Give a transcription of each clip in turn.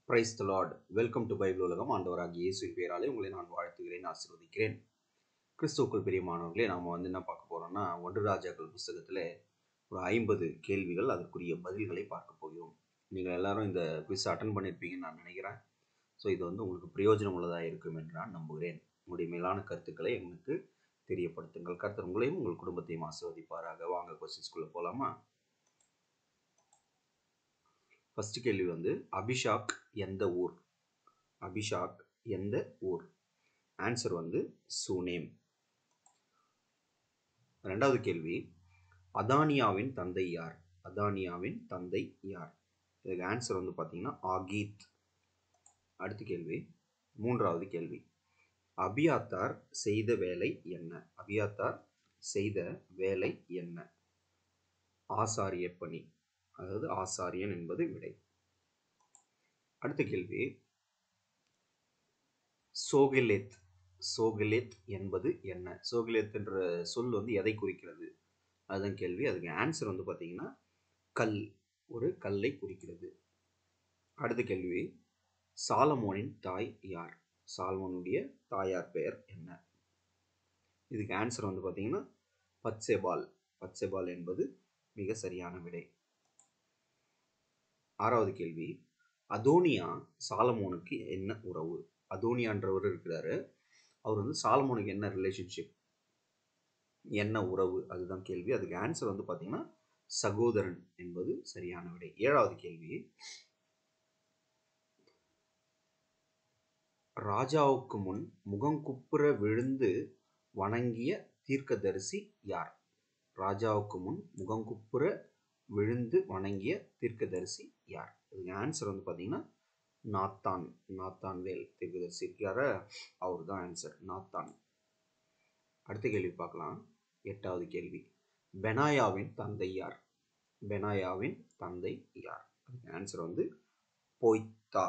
Price the Lord. Welcome to Bible உலகம். ஆண்டவராகிய இயேசுவின் பெயராலே உங்களை நான் வாழ்த்துகிறேன், ஆசீர்வதிக்கிறேன். கிறிஸ்துவுக்குள் பிரியமானவர்களே, நாம் என்ன பார்க்க போகிறோம்னா, 1 ராஜாக்கள் புஸ்தகத்தில் ஒரு 50 கேள்விகள், அதற்குரிய பதில்களை பார்க்க போகிறோம். நீங்கள் எல்லாரும் இந்த குவிஸ் அட்டன் பண்ணியிருப்பீங்கன்னு நான் நினைக்கிறேன். ஸோ இது உங்களுக்கு பிரயோஜனம் உள்ளதாக இருக்கும் என்று நான் நம்புகிறேன். உங்களுடைய மேலான கருத்துக்களை எனக்கு தெரியப்படுத்துங்கள். கர்த்தர் உங்களையும் உங்கள் குடும்பத்தையும் ஆசீர்வதிப்பாராக. வாங்க கொஸ்டின்ஸ்குள்ளே போகலாமா? ஃபர்ஸ்ட் கேள்வி அபிஷாக் எந்த ஊர்? அபிஷாக் எந்த ஊர்? Answer Shunem. ரெண்டாவது கேள்வி, அதானியாவின் தந்தை யார்? அதானியாவின் தந்தை யார்? இதுக்கு ஆன்சர் பார்த்தீங்கன்னா ஆகீத். அடுத்த கேள்வி, மூன்றாவது கேள்வி, அபியாத்தார் செய்த வேலை என்ன? அபியாத்தார் செய்த வேலை என்ன? ஆசாரிய பணி, அதாவது ஆசாரியன் என்பது விடை. அடுத்த கேள்வி, சோகெலேத். சோகெலேத் என்பது என்ன? சோகெலேத் என்ற சொல் எதை குறிக்கிறது? அதுதான் கேள்வி. அதுக்கு ஆன்சர் பார்த்தீங்கன்னா கல், ஒரு கல்லை குறிக்கிறது. அடுத்த கேள்வி, சாலமோனின் தாய் யார்? சாலமோனுடைய தாயார் பெயர் என்ன? இதுக்கு ஆன்சர் பார்த்தீங்கன்னா பத்சேபால். பத்சேபால் என்பது மிக சரியான விடை. ஆறாவது கேள்வி, அதோனியா சாலமோனுக்கு என்ன உறவு? அதோனியான்றவர் இருக்கிறாரு, அவர் சாலமோனுக்கு என்ன ரிலேஷன்ஷிப், என்ன உறவு? அதுதான் கேள்வி. அதுக்கு ஆன்சர் பார்த்தீங்கன்னா சகோதரன் என்பது சரியான விடை. ஏழாவது கேள்வி, ராஜாவுக்கு முன் முகங்குப்புற விழுந்து வணங்கிய தீர்க்கதரிசி யார்? ராஜாவுக்கு முன் முகங்குப்புற விழுந்து வணங்கிய தீர்க்கதரிசி யார்? இதுக்கு ஆன்சர் பார்த்தீங்கன்னா நாத்தான். நாத்தான் வேல் தீர்க்கதரிசி இருக்கார, அவர் தான் ஆன்சர், நாத்தான். அடுத்த கேள்வி பார்க்கலாம். எட்டாவது கேள்வி, பெனாயாவின் தந்தை யார்? பெனாயாவின் தந்தை யார்? அதுக்கு ஆன்சர் போய்த்தா.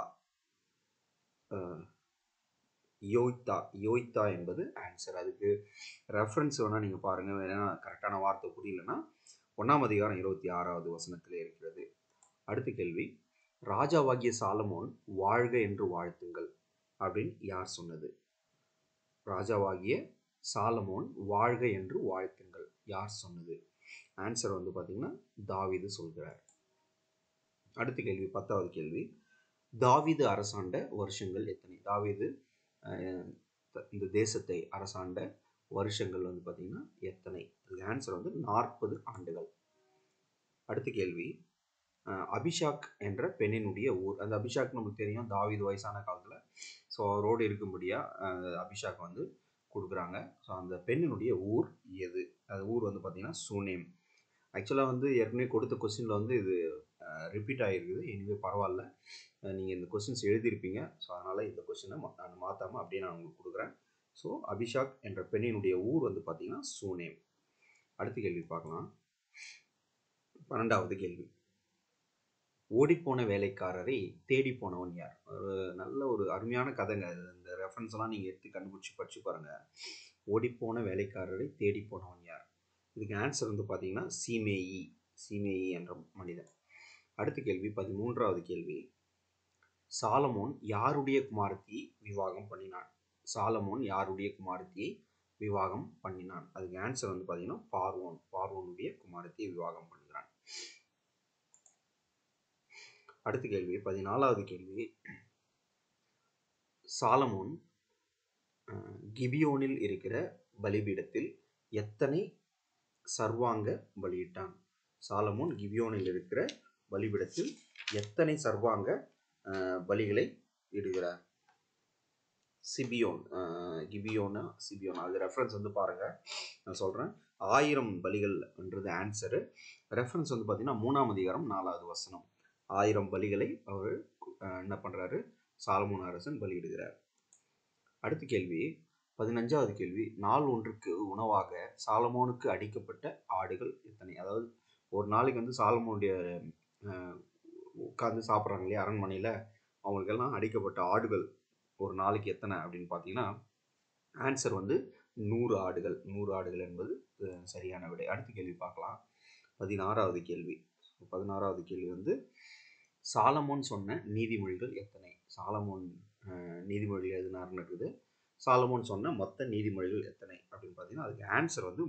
யோய்த்தா. யோய்த்தா என்பது ஆன்சர். அதுக்கு ரெஃபரன்ஸ் வேணால் நீங்கள் பாருங்கள். வேணா கரெக்டான வார்த்தை புரியலன்னா 1ஆம் அதிகாரம் 26வது வசனத்தில் இருக்கிறது. அடுத்த கேள்வி, ராஜாவாகிய சாலமோன் வாழ்க என்று வாழ்த்துங்கள் அப்படின்னு யார் சொன்னது? ராஜாவாகிய சாலமோன் வாழ்க என்று வாழ்த்துங்கள் யார் சொன்னது? ஆன்சர் பார்த்தீங்கன்னா தாவீது சொல்கிறார். அடுத்த கேள்வி, 10வது கேள்வி, தாவீது அரசாண்ட வருஷங்கள் எத்தனை? தாவீது இந்த தேசத்தை அரசாண்ட வருஷங்கள் பார்த்தீங்கன்னா எத்தனை? அதுக்கு ஆன்சர் 40 ஆண்டுகள். அடுத்த கேள்வி, அபிஷாக் என்ற பெண்ணினுடைய ஊர். அந்த அபிஷாக் நமக்கு தெரியும், தாவீது வயசான காலத்தில் ஸோ அவரோடு இருக்கும்படியாக அபிஷாக் கொடுக்குறாங்க. ஸோ அந்த பெண்ணினுடைய ஊர் எது? அது ஊர் பார்த்தீங்கன்னா சூனேம். ஆக்சுவலாக ஏற்கனவே கொடுத்த கொஸ்டினில் இது ரிப்பீட் ஆகிருக்குது. எனிவே பரவாயில்ல, நீங்கள் இந்த கொஸ்டின்ஸ் எழுதியிருப்பீங்க. ஸோ அதனால் இந்த கொஸ்டினை நான் மாற்றாமல் அப்படியே நான் உங்களுக்கு கொடுக்குறேன். ஸோ அபிஷாக் என்ற பெண்ணினுடைய ஊர் பார்த்தீங்கன்னா சூனேம். அடுத்த கேள்வி பார்க்கலாம். 12வது கேள்வி, ஓடிப்போன வேலைக்காரரை தேடி போனவன் யார்? ஒரு அருமையான கதைங்க. இந்த ரெஃபரன்ஸ்லாம் நீங்கள் எடுத்து கண்டுபிடிச்சி படிச்சு பாருங்கள். ஓடிப்போன வேலைக்காரரை தேடி போனவன் யார்? இதுக்கு ஆன்சர் பார்த்தீங்கன்னா சீமேயி. சீமேயி என்ற மனிதன். அடுத்த கேள்வி, 13வது கேள்வி, சாலமோன் யாருடைய குமாரத்தியை விவாகம் பண்ணினான்? சாலமோன் யாருடைய குமாரத்தியை விவாகம் பண்ணினான்? அதுக்கு ஆன்சர் பார்த்தீங்கன்னா பார்வோன். பார்வோனுடைய குமாரத்தியை விவாகம் பண்ணுகிறான். அடுத்த கேள்வி, 14வது கேள்வி, சாலமோன் கிபியோனில் இருக்கிற பலிபீடத்தில் எத்தனை சர்வாங்க பலியிட்டான்? சாலமோன் கிபியோனில் இருக்கிற பலிபீடத்தில் எத்தனை சர்வாங்க பலிகளை இடுகிறார்? சிபியோன், கிபியோனா சிபியோனா, அது ரெஃபரன்ஸ் பாருங்க, நான் சொல்றேன். 1000 பலிகள் என்றது ஆன்சரு. ரெஃபரன்ஸ் பார்த்தீங்கன்னா 3ஆம் அதிகாரம் 4வது வசனம். 1000 பலிகளை அவர் என்ன பண்றாரு? சாலமோன் அரசன் பலியிடுகிறார். அடுத்த கேள்வி, 15வது கேள்வி, நாள் ஒன்றுக்கு உணவாக சாலமோனுக்கு அடிக்கப்பட்ட ஆடுகள் எத்தனை? அதாவது ஒரு நாளைக்கு சாலமோனுடைய உட்கார்ந்து சாப்பிட்றாங்க இல்லையா அரண்மனையில், அவங்களுக்கெல்லாம் அடிக்கப்பட்ட ஆடுகள் ஒரு நாளைக்கு எத்தனை அப்படின்னு பார்த்தீங்கன்னா ஆன்சர் 100 ஆடுகள். 100 ஆடுகள் என்பது சரியான விடை. அடுத்த கேள்வி பார்க்கலாம். 16வது கேள்வி. 16வது கேள்வி சாலமோன் சொன்ன நீதிமொழிகள் எத்தனை? சாலமோன் நீதிமொழிகள் எதுனாருன்னு இருக்குது. சாலமோன் சொன்ன மொத்த நீதிமொழிகள் எத்தனை அப்படின்னு பார்த்தீங்கன்னா அதுக்கு ஆன்சர் வந்து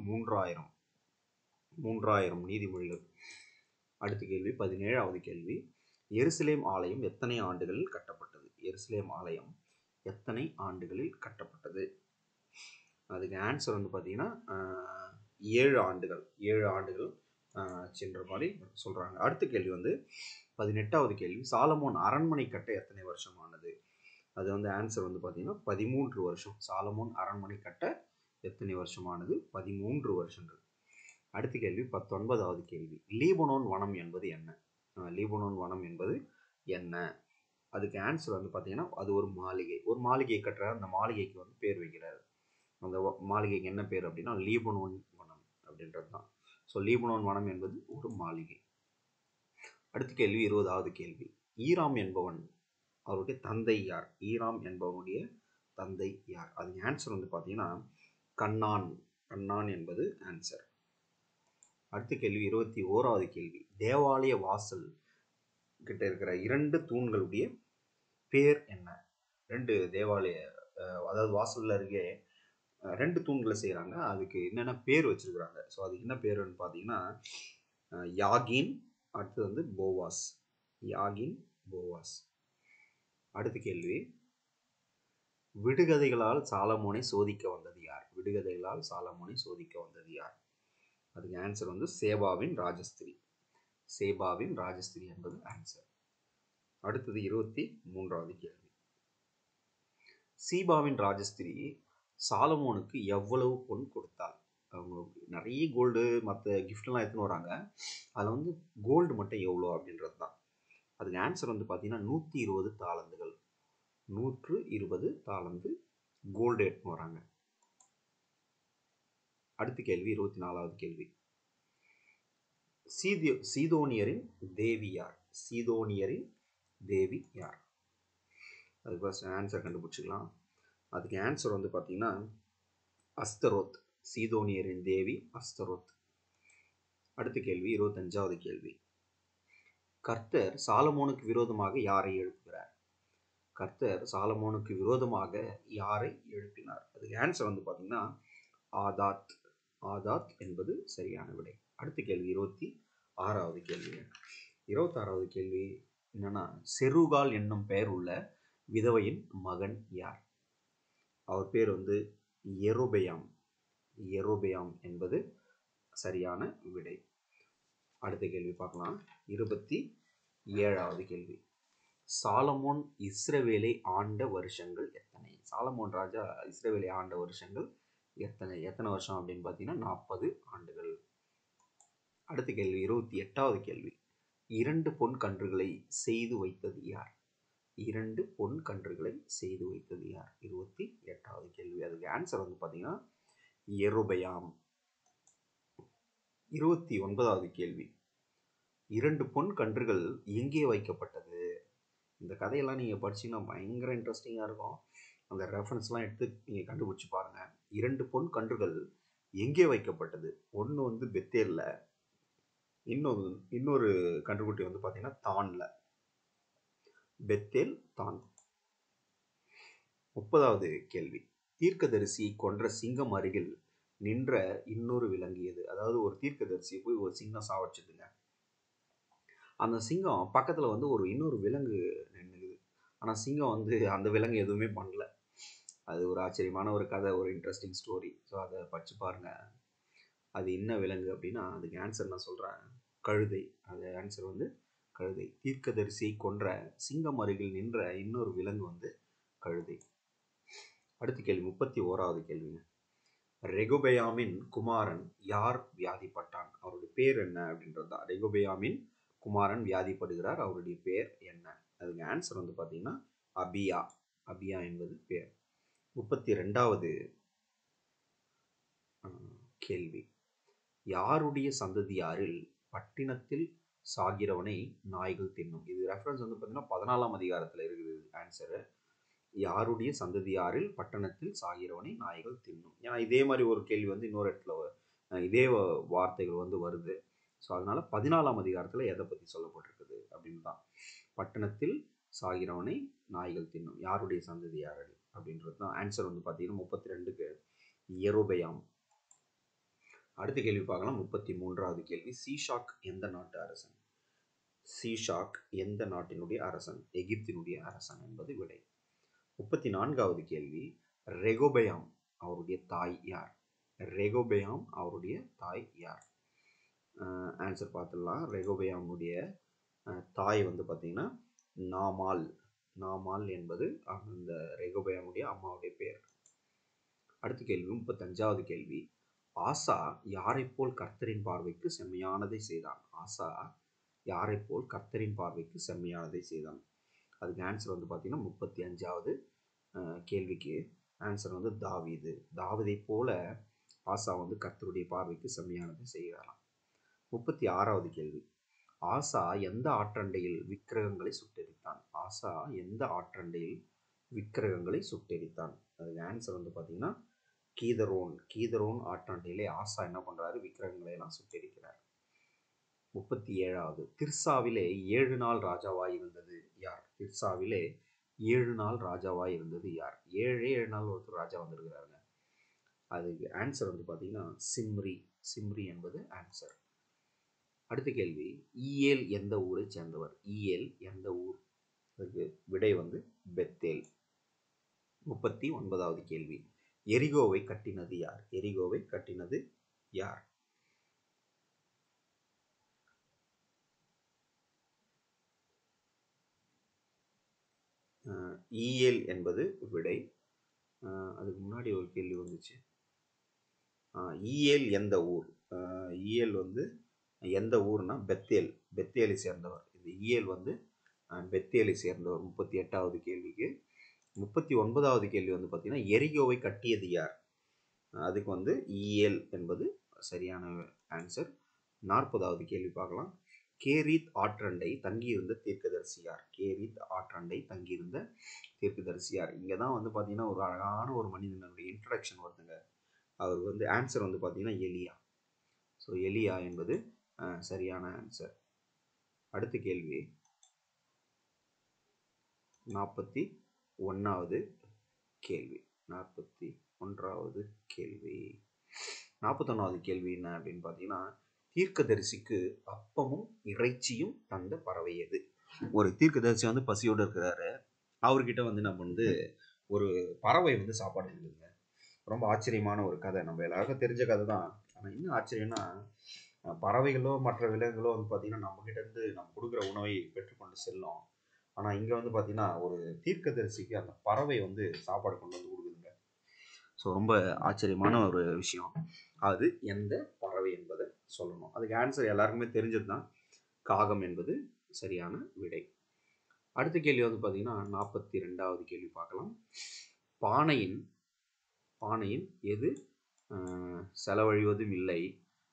3000 நீதிமொழிகள். அடுத்த கேள்வி 17வது கேள்வி. எருசலேம் ஆலயம் எத்தனை ஆண்டுகளில் கட்டப்பட்டது? எருசலேம் ஆலயம் எத்தனை ஆண்டுகளில் கட்டப்பட்டது? அதுக்கு ஆன்சர் வந்து பார்த்தீங்கன்னா 7 ஆண்டுகள். 7 ஆண்டுகள் சென்ற மாதிரி சொல்கிறாங்க. அடுத்த கேள்வி வந்து 18வது கேள்வி. சாலமோன் அரண்மனை கட்ட எத்தனை வருஷம் ஆனது? அது வந்து ஆன்சர் வந்து பார்த்தீங்கன்னா 13 வருஷம். சாலமோன் அரண்மனை கட்ட எத்தனை வருஷமானது? 13 வருஷங்கள். அடுத்த கேள்வி 19வது கேள்வி. லீபனோன் வனம் என்பது என்ன? லீபனோன் வனம் என்பது என்ன? அதுக்கு ஆன்சர் வந்து பார்த்தீங்கன்னா அது ஒரு மாளிகை. ஒரு மாளிகையை கட்டுறாரு, அந்த மாளிகைக்கு வந்து பேர் வைக்கிறாரு. அந்த மாளிகைக்கு என்ன பேர் அப்படின்னா லீபனோன் வனம் அப்படின்றது தான். ஸோ லீபனோன் வனம் என்பது ஒரு மாளிகை. அடுத்த கேள்வி 20வது கேள்வி. ஈராம் என்பவன் அவருடைய தந்தை யார்? ஈராம் என்பவனுடைய தந்தை யார்? அதுக்கு ஆன்சர் வந்து பார்த்தீங்கன்னா கண்ணான். கண்ணான் என்பது ஆன்சர். அடுத்த கேள்வி 21வது கேள்வி. தேவாலய வாசல் கிட்ட இருக்கிற 2 தூண்களுடைய பேர் என்ன? 2 தேவாலய அதாவது வாசல்ல இருக்கே 2 தூண்களை செய்கிறாங்க. அதுக்கு என்னென்ன பேர் வச்சிருக்கிறாங்க. ஸோ அதுக்கு என்ன பேருன்னு பார்த்தீங்கன்னா யாகின், அடுத்து வந்து போவாஸ். யாகின், போவாஸ். அடுத்த கேள்வி. விடுகதைகளால் சாலமோனை சோதிக்க வந்தது யார்? விடுகதைகளால் சாலமோனை சோதிக்க வந்தது யார்? அதுக்கு ஆன்சர் வந்து சேபாவின் ராஜஸ்திரி. சேபாவின் ராஜஸ்திரி என்பது ஆன்சர். அடுத்தது 23வது கேள்வி. சீபாவின் ராஜஸ்திரி சாலமோனுக்கு எவ்வளவு பொன் கொடுத்தாள்? அவங்க நிறைய கோல்டு மற்ற கிஃப்ட்லாம் எடுத்துன்னு வராங்க. அதில் வந்து கோல்டு மட்டும் எவ்வளோ அப்படின்றது தான். அதுக்கு ஆன்சர் வந்து பார்த்தீங்கன்னா 120 தாளந்துகள். 120 தாளந்து கோல்டு எடுத்துன்னு வராங்க. அடுத்த கேள்வி 24வது கேள்வி. சீதோனியரின் தேவி யார்? சீதோனியரின் தேவி யார்? அதுக்கு ஃபர்ஸ்ட் ஆன்சர் கண்டுபிடிச்சிக்கலாம். அதுக்கு ஆன்சர் வந்து பார்த்தீங்கன்னா அஸ்தரோத். சீதோனியரின் தேவி அஸ்தரோத். அடுத்த கேள்வி 25வது கேள்வி. கர்த்தர் சாலமோனுக்கு விரோதமாக யாரை எழுப்புகிறார்? கர்த்தர் சாலமோனுக்கு விரோதமாக யாரை எழுப்பினார்? அதுக்கு ஆன்சர் வந்து பார்த்தீங்கன்னா ஆதாத். ஆதாத் என்பது சரியான விடை. அடுத்த கேள்வி 26வது கேள்வி. 26வது கேள்வி என்னன்னா செருகால் என்னும் பெயர் உள்ள விதவையின் மகன் யார்? அவர் பேர் வந்து எரோபெயாம். எரோபெயாம் என்பது சரியான விடை. அடுத்த கேள்வி பார்க்கலாம். 27வது கேள்வி. சாலமோன் இஸ்ரவேலை ஆண்ட வருஷங்கள் எத்தனை? சாலமோன் ராஜா இஸ்ரவேலை ஆண்ட வருஷங்கள் எத்தனை? எத்தனை வருஷம் அப்படின்னு பார்த்தீங்கன்னா 40 ஆண்டுகள். அடுத்த கேள்வி 28வது கேள்வி. 2 பொன் கன்றுகளை செய்து வைத்தது யார்? 2 பொன் கன்றுகளை செய்து வைத்தது யார்? 28வது கேள்வி. அதுக்கு ஆன்சர் வந்து பார்த்தீங்கன்னா எரோபெயாம். 29வது கேள்வி. 2 பொன் கன்றுகள் எங்கே வைக்கப்பட்டது? இந்த கதையெல்லாம் நீங்கள் படிச்சீங்கன்னா பயங்கர இன்ட்ரெஸ்டிங்காக இருக்கும். அந்த ரெஃபரன்ஸ்லாம் எடுத்து நீங்கள் கண்டுபிடிச்சி பாருங்கள். 2 பொன் கன்றுகள் எங்கே வைக்கப்பட்டது? ஒன்று வந்து பெத்தேலில், இன்னொரு கன்றுக்குட்டி வந்து பார்த்தீங்கன்னா தானில். பெத்தேல், தான். 30வது கேள்வி. தீர்க்கதரிசி கொன்ற சிங்கம் அருகில் நின்ற இன்னொரு விலங்கு எது? அதாவது ஒரு தீர்க்கதரிசியை போய் ஒரு சிங்கம் சாவடிச்சதுங்க. அந்த சிங்கம் பக்கத்தில் வந்து இன்னொரு விலங்கு நின்றுக்குது. ஆனால் சிங்கம் வந்து அந்த விலங்கு எதுவுமே பண்ணல. அது ஒரு ஆச்சரியமான ஒரு கதை, ஒரு இன்ட்ரெஸ்டிங் ஸ்டோரி. ஸோ அதை படித்து பாருங்கள். அது என்ன விலங்கு அப்படின்னா அதுக்கு ஆன்சர் நான் சொல்கிறேன், கழுதை. அது ஆன்சர் வந்து கழுதை. தீர்க்கதரிசியை கொன்ற சிங்கம் அருகில் நின்ற இன்னொரு விலங்கு வந்து கழுதை. அடுத்த கேள்வி 31வது கேள்விங்க. ரெகொபெயாமின் குமாரன் யார் வியாதிப்பட்டான்? அவருடைய பேர் என்ன அப்படின்றது தான். ரெகொபெயாமின் குமாரன் வியாதிப்படுகிறார், அவருடைய பேர் என்ன? அதுக்கு ஆன்சர் வந்து பார்த்தீங்கன்னா அபியா. அபியா என்பது பேர். 32வது கேள்வி. யாருடைய சந்ததியாரில் பட்டினத்தில் சாகிறவனை நாய்கள் தின்னும்? இது ரெஃபரன்ஸ் வந்து பார்த்தீங்கன்னா 14ஆம் அதிகாரத்தில் இருக்குது ஆன்சரு. யாருடைய சந்ததியாரில் பட்டணத்தில் சாகிறவனை நாய்கள் தின்னும்? ஏன்னா இதே மாதிரி ஒரு கேள்வி வந்து இன்னொரு இடத்துல இதே வார்த்தைகள் வந்து வருது. ஸோ அதனால 14ஆம் அதிகாரத்தில் எதை பற்றி சொல்லப்பட்டிருக்குது அப்படின்னு தான். பட்டணத்தில் சாகிறவனை நாய்கள் தின்னும். யாருடைய சந்ததி யாரடி அப்படின்றது தான் ஆன்சர் வந்து பார்த்தீங்கன்னா 32க்கு யெரொபெயாம். அடுத்த கேள்வி பார்க்கலாம். 33வது கேள்வி. சீஷாக் எந்த நாட்டு அரசன்? சீஷாக் எந்த நாட்டினுடைய அரசன்? எகிப்தினுடைய அரசன் என்பது விடை. 34வது கேள்வி. ரெகோபெயாம் அவருடைய தாய் யார்? ரெகோபெயாம் அவருடைய தாய் யார்? ஆன்சர் பார்த்துடலாம். ரெகோபெயாமுடைய தாய் வந்து பார்த்தீங்கன்னா நாமால். நாமால் என்பது அந்த ரெகோபெயாமுடைய அம்மாவுடைய பெயர். அடுத்த கேள்வி 35வது கேள்வி. ஆசா யாரை போல் கர்த்தரின் பார்வைக்கு செம்மையானதை செய்தான்? ஆசா யாரை போல் கர்த்தரின் பார்வைக்கு செம்மையானதை செய்தான்? அதுக்கு ஆன்சர் வந்து பார்த்தீங்கன்னா 35வது கேள்விக்கு ஆன்சர் வந்து தாவீது. தாவீதை போல ஆசா வந்து கர்த்தருடைய பார்வைக்கு செம்மையானதை செய்கிறாராம். 36வது கேள்வி. ஆசா எந்த ஆற்றண்டையில் விக்கிரகங்களை சுட்டெரித்தான்? ஆசா எந்த ஆற்றண்டையில் விக்கிரகங்களை சுட்டெரித்தான்? அதுக்கு ஆன்சர் வந்து பார்த்தீங்கன்னா கீதரோன். கீதரோன் ஆற்றாண்டையிலே ஆசா என்ன பண்றாரு? விக்கிரகங்களை எல்லாம் சுட்டெரிக்கிறார். 37வது. திர்சாவிலே 7 நாள் ராஜாவாய் இருந்தது யார்? திர்சாவிலே 7 நாள் ராஜாவாய் இருந்தது யார்? 7 நாள் ஒருத்தர் ராஜா வந்திருக்கிறாருங்க. அதுக்கு ஆன்சர் வந்து பார்த்தீங்கன்னா சிம்ரி. சிம்ரி என்பது ஆன்சர். அடுத்த கேள்வி. ஈயேல் எந்த ஊரை சேர்ந்தவர்? ஈயேல் எந்த ஊர்? அதுக்கு விடை வந்து பெத்தேல். 39வது கேள்வி. எரிகோவை கட்டினது யார்? எரிகோவை கட்டினது யார்? ஈயேல் என்பது விடை. அதுக்கு முன்னாடி ஒரு கேள்வி வந்துச்சு. ஈயேல் எந்த ஊர்? ஈயேல் வந்து எந்த ஊர்னா பெத்தேல். பெத்தேலை சேர்ந்தவர். இந்த ஈயேல் வந்து பெத்தேலை சேர்ந்தவர். 38வது கேள்விக்கு. 39வது கேள்வி வந்து பார்த்தீங்கன்னா எரிகோவை கட்டியது யார்? அதுக்கு வந்து ஈயேல் என்பது சரியான ஆன்சர். 40வது கேள்வி பார்க்கலாம். கேரீத் ஆற்றண்டை தங்கியிருந்த தீர்க்கதரிசி யார்? கேரீத் ஆற்றண்டை தங்கியிருந்த தீர்க்கதரிசி யார்? இங்கே தான் வந்து பார்த்தீங்கன்னா ஒரு அழகான ஒரு மனிதனுடைய இன்ட்ரடக்ஷன் வருதுங்க. அவர் வந்து ஆன்சர் வந்து பார்த்தீங்கன்னா எலியா. ஸோ எலியா என்பது சரியான ஆன்சர். அடுத்த கேள்வி 41வது கேள்வி. 41வது கேள்வி. 41வது கேள்வி என்ன அப்படின்னு பார்த்தீங்கன்னா தீர்க்கதரிசிக்கு அப்பமும் இறைச்சியும் தந்த பறவை எது? ஒரு தீர்க்கதரிசி வந்து பசியோடு இருக்கிறாரு. அவர்கிட்ட வந்து நம்ம வந்து ஒரு பறவை வந்து சாப்பாடு கொடுங்க. ரொம்ப ஆச்சரியமான ஒரு கதை. நம்ம எல்லாருக்கும் தெரிஞ்ச கதை தான். ஆனால் இன்னும் ஆச்சரியம்னா பறவைகளோ மற்ற விலங்குகளோ வந்து பார்த்தீங்கன்னா நம்மகிட்ட இருந்து நம்ம கொடுக்குற உணவை பெற்றுக்கொண்டு செல்லும். ஆனால் இங்கே வந்து பார்த்தீங்கன்னா ஒரு தீர்க்கதரிசிக்கு அந்த பறவை வந்து சாப்பாடு கொண்டு வந்து கொடுக்குதுங்க. ஸோ ரொம்ப ஆச்சரியமான ஒரு விஷயம். அது எந்த பறவை என்பதை சொல்லணும். அதுக்கு ஆன்சர் எல்லாருக்குமே தெரிஞ்சது தான். காகம் என்பது சரியான விடை. அடுத்த கேள்வி வந்து பார்த்தீங்கன்னா 42வது கேள்வி பார்க்கலாம். பானையின் எது செலவழிவதும் இல்லை,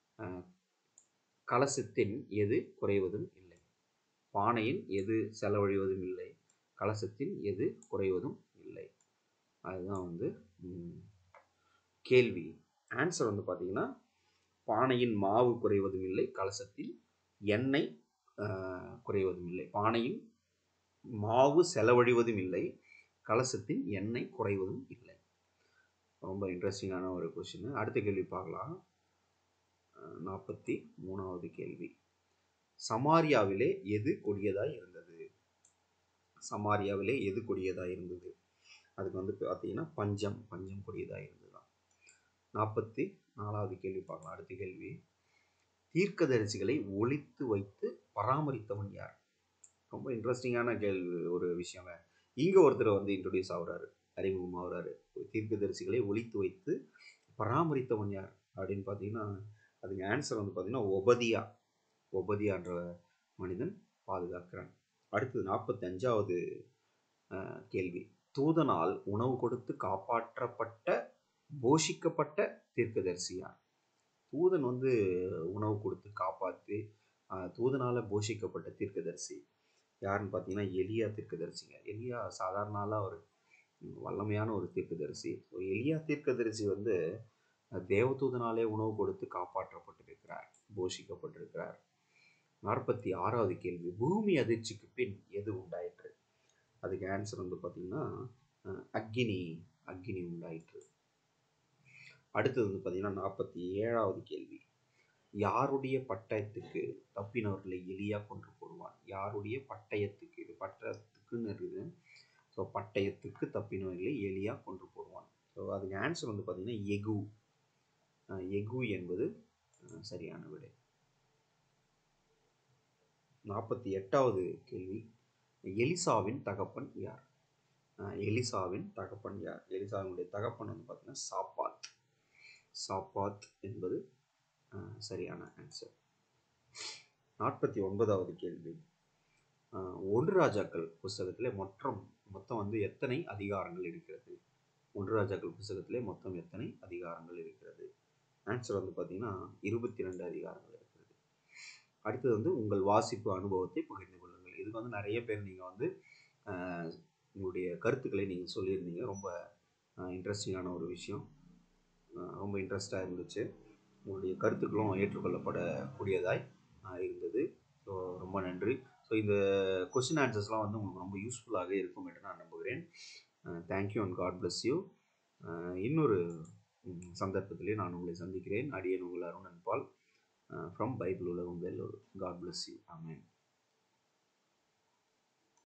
கலசத்தின் எது குறைவதும் இல்லை? பானையின் எது செலவழிவதும் இல்லை, கலசத்தின் எது குறைவதும் இல்லை? அதுதான் வந்து கேள்வி. ஆன்சர் வந்து பார்த்தீங்கன்னா பானையின் மாவு குறைவதும் இல்லை, கலசத்தில் எண்ணெய் குறைவதும் இல்லை. பானையின் மாவு செலவழிவதும் இல்லை, கலசத்தின் எண்ணெய் குறைவதும் இல்லை. ரொம்ப இன்ட்ரெஸ்டிங்கான ஒரு கொஸ்டின். அடுத்த கேள்வி பார்க்கலாம். 43வது கேள்வி. சமாரியாவிலே எது கொடியதாய் இருந்தது? சமாரியாவிலே எது கொடியதாய் இருந்தது? அதுக்கு வந்து பார்த்தீங்கன்னா பஞ்சம் கொடியதாய் இருந்ததுதான். 44வது கேள்வி பார்க்கலாம். அடுத்த கேள்வி. தீர்க்கதரிசிகளை ஒளித்து வைத்து பராமரித்தவன் யார்? ரொம்ப இன்ட்ரெஸ்டிங்கான கேள்வி. ஒரு விஷயங்க. இங்க ஒருத்தர் வந்து இன்ட்ரோடியூஸ் ஆகுறாரு, அறிமுகம் ஆகுறாரு. தீர்க்கதரிசிகளை ஒளித்து வைத்து பராமரித்தவன் யார் அப்படின்னு பார்த்தீங்கன்னா அதுக்கு ஆன்சர் வந்து பார்த்தீங்கன்னா ஒபதியான்ற மனிதன் பாதுகாக்கிறான். அடுத்தது 45வது கேள்வி. தூதனால் உணவு கொடுத்து காப்பாற்றப்பட்ட போஷிக்கப்பட்ட தீர்க்கதரிசி யார்? தூதன் வந்து உணவு கொடுத்து காப்பாற்றி தூதனால போஷிக்கப்பட்ட தீர்க்கதரிசி யாருன்னு பார்த்தீங்கன்னா எலியா தீர்க்கதரிசிங்க. எலியா சாதாரண ஒரு வல்லமையான ஒரு தீர்க்கதரிசி. எலியா தீர்க்கதரிசி வந்து தேவதூதனாலே உணவு கொடுத்து காப்பாற்றப்பட்டிருக்கிறார், போஷிக்கப்பட்டிருக்கிறார். 46வது கேள்வி, பூமி அதிர்ச்சிக்கு பின் எது உண்டாயிற்று? அதுக்கு ஆன்சர் வந்து பார்த்தீங்கன்னா அக்கினி அக்கினி உண்டாயிற்று. அடுத்தது வந்து பார்த்தீங்கன்னா 47வது கேள்வி, யாருடைய பட்டயத்துக்கு தப்பினவர்களை எலியா கொன்று போடுவான்? யாருடைய பட்டயத்துக்கு, இது பட்டயத்துக்குன்னு இருக்குது. ஸோ பட்டயத்துக்கு தப்பினவர்களை எலியா கொன்று போடுவான். ஸோ அதுக்கு ஆன்சர் வந்து பார்த்தீங்கன்னா எகு. எகு என்பது சரியான விடை. 48வது கேள்வி, எலிசாவின் தகப்பன் யார்? எலிசாவின் தகப்பன் யார்? எலிசாவினுடைய தகப்பன் வந்து பார்த்தீங்கன்னா சாப்பாத். சாப்பாத் என்பது சரியான ஆன்சர். 49வது கேள்வி, 1 ராஜாக்கள் புஸ்தகத்திலே மொத்தம் வந்து எத்தனை அதிகாரங்கள் இருக்கிறது? 1 ராஜாக்கள் புஸ்தகத்திலே மொத்தம் எத்தனை அதிகாரங்கள் இருக்கிறது? ஆன்சர் வந்து பார்த்தீங்கன்னா 22 அதிகாரங்கள் இருக்கிறது. அடுத்தது வந்து உங்கள் வாசிப்பு அனுபவத்தை பகிர்ந்து கொள்ளுங்கள். இதுக்கு வந்து நிறைய பேர் நீங்கள் வந்து உங்களுடைய கருத்துக்களை நீங்கள் சொல்லியிருந்தீங்க. ரொம்ப இன்ட்ரெஸ்டிங்கான ஒரு விஷயம், ரொம்ப இன்ட்ரெஸ்டாக இருந்துச்சு. உங்களுடைய கருத்துக்களும் ஏற்றுக்கொள்ளப்படக்கூடியதாய் இருந்தது. ஸோ ரொம்ப நன்றி. ஸோ இந்த கொஸ்டின் ஆன்சர்ஸ்லாம் வந்து உங்களுக்கு ரொம்ப யூஸ்ஃபுல்லாக இருக்கும் என்று நான் நம்புகிறேன். Thank you and God bless you. இன்னொரு சந்தர்ப்பத்திலே நான் உங்களை சந்திக்கிறேன். அடியேன் உங்கள் அருணன் பால் ஃப்ரம் பைபிள் உலகம் Vellore. God bless you. Amen.